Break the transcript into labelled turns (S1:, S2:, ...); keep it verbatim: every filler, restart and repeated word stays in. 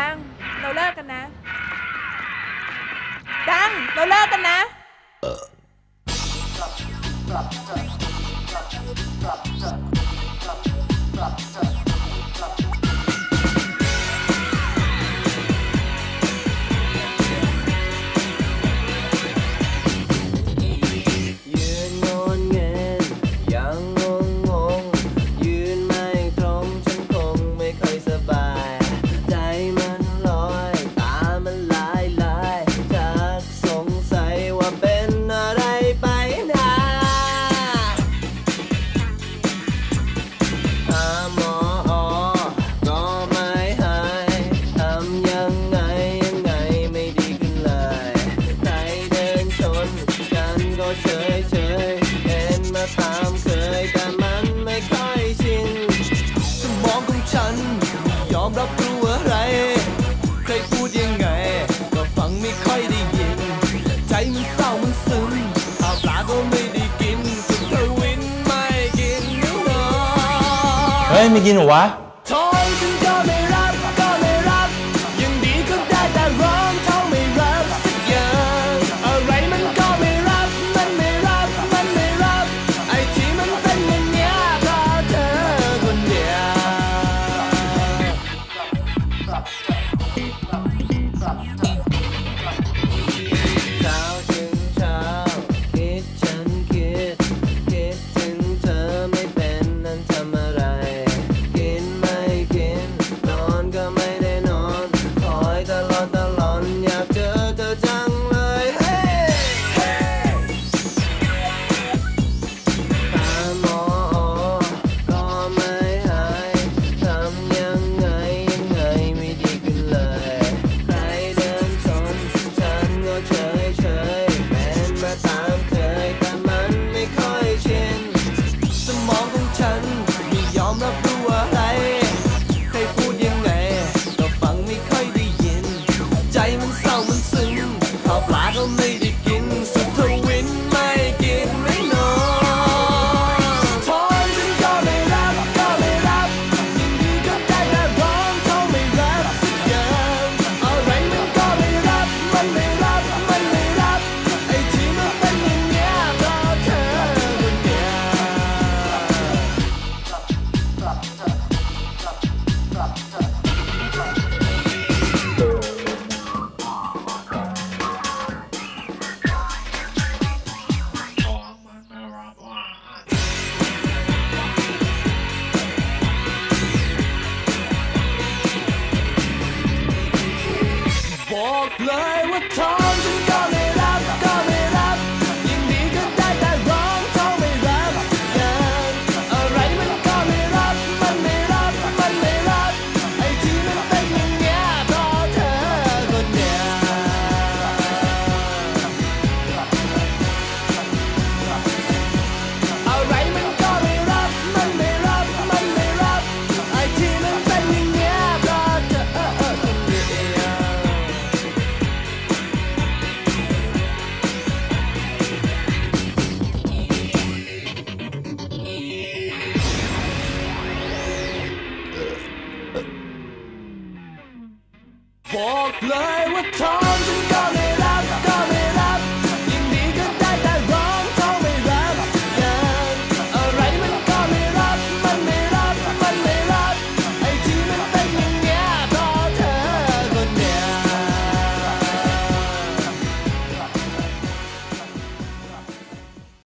S1: ดังเราเลิกกันนะดังเราเลิกกันนะ
S2: รับรู้อะไรใครพูดยังไงก็ฟังไม่ค่อยได้ยินใจมันเศร้ามันซึมข้าวปลาก็ไม่ได้กินสุดทวินไม่กินนึกนอน
S3: เฮ้ยไม่กินหรอวะ
S2: ทอยฉันก็ไม่รับก็ไม่รับยังดีก็ได้แต่ร้องเท่าไม่รับสักอย่างอะไรมันก็ไม่รับมันไม่รับมันไม่รับไอ้ที่มันเป็นอย่างเนี้ยเพราะเธอคนเดียวเช้าถึงเช้าคิดฉันคิดคิดถึงเธอไม่เป็นนั้นทำอะไรกินไม่กินนอนก็ไม่ได้นอนคอยตลอดตลอดอยากเจอเธอจังเลยเฮ้เฮ้หาหมอก็ไม่หายทำยังไงยังไงไม่ดีขึ้นเลยใครเดินชนฉันก็เฉยเฉยเป็นมาตามเคยแต่มันไม่ค่อยชินสมองของฉันไม่ยอมรับรู้อะไรใครพูดยังไงก็ฟังไม่ค่อยได้ยินใจมันเศร้ามันซึมข้าวปลาก็ไม่ได้กินสุดทวินไม่กินไม่นอนทอยฉันก็ไม่รับก็ไม่รับยินดีก็ได้แต่ร้องเท่าไม่รับสักอย่างอะไรมันก็ไม่รับมันไม่รับมันไม่รับไอ้ที่มันเป็นอย่างเนี้ยเพราะเธอคนเดียวบอกเลยว่าทองฉันก็ไม่รับก็ไม่รับยินดีก็ได้แต่ร้องเท่าไม่รับสักอย่างอะไรมันก็ไม่รับมันไม่รับมันไม่รับไอ้ที่มันเป็นอย่างเงี้ยเพราะเธอคนเดียวอะไรมันก็ไม่รับมันไม่รับมันไม่รับไอ้ที่มันเป็นอย่างเงี้ยเพราะเธอคนเดียวบอกเลยว่าทอง